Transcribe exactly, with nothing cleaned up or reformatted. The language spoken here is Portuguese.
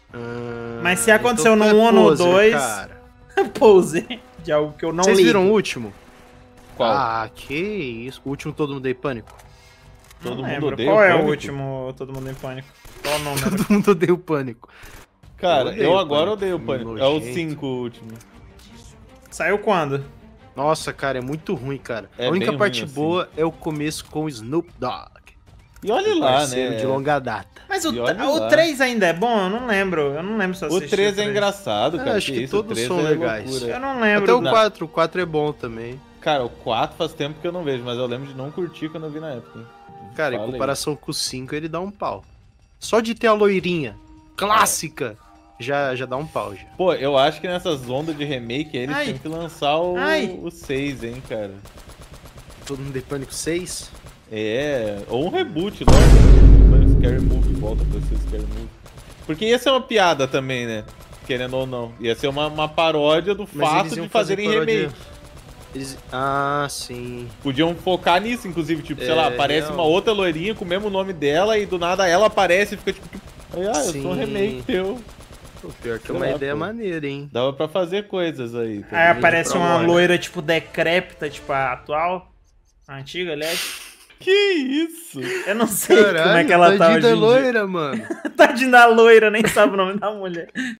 Hum, Mas se aconteceu então tu no é um ou no poser, dois, cara. pose de algo que eu não Vocês li. viram o último? Qual? Ah, que isso. O último Todo Mundo em Pânico. Não Todo mundo lembro. odeia Qual o é o Pânico? último Todo Mundo em Pânico? Qual o número? Todo mundo odeia o Pânico. Cara, odeio eu o agora Pânico, odeio o Pânico. É o nojento. cinco o último. Saiu quando? Nossa, cara, é muito ruim, cara. É a única bem parte ruim, assim. boa é o começo com o Snoop Dogg. E olha Meu lá, parceiro né? de longa data. Mas o, E olha o lá. três ainda é bom? Eu não lembro. Eu não lembro se eu O assisti três é três. engraçado, Ah, cara. acho que isso, o todos três são é legais. loucura. Eu não lembro. Até o do- quatro, o quatro é bom também. Cara, o quatro faz tempo que eu não vejo, mas eu lembro de não curtir quando eu vi na época. hein? Cara, em Fala aí. comparação com o cinco, ele dá um pau. Só de ter a loirinha clássica, já, já dá um pau, já. Pô, eu acho que nessas ondas de remake eles Ai. têm que lançar o, Ai. o seis, hein, cara. Todo mundo em Pânico seis? É, ou um reboot logo. Pânico Scary Movie, volta pra ser Scary Movie. Porque ia ser uma piada também, né? Querendo ou não. Ia ser uma, uma paródia do Mas fato eles iam de fazer fazerem paródia- remake. Eles... Ah, sim. Podiam focar nisso, inclusive, tipo, sei É, lá, aparece real. uma outra loirinha com o mesmo nome dela e do nada ela aparece e fica tipo, ah, eu sou um Sim. remake teu. Pô, pior que é Sei uma lá, ideia pô. maneira, hein? Dava pra fazer coisas aí. tá Aí ligado? aparece pra uma lore. loira, tipo, decrépita, tipo, a atual. A antiga, aliás. Que isso? Eu não sei como é que ela tá tadinha hoje da em dia. loira, mano. Tadinha da loira, nem sabe o nome da mulher.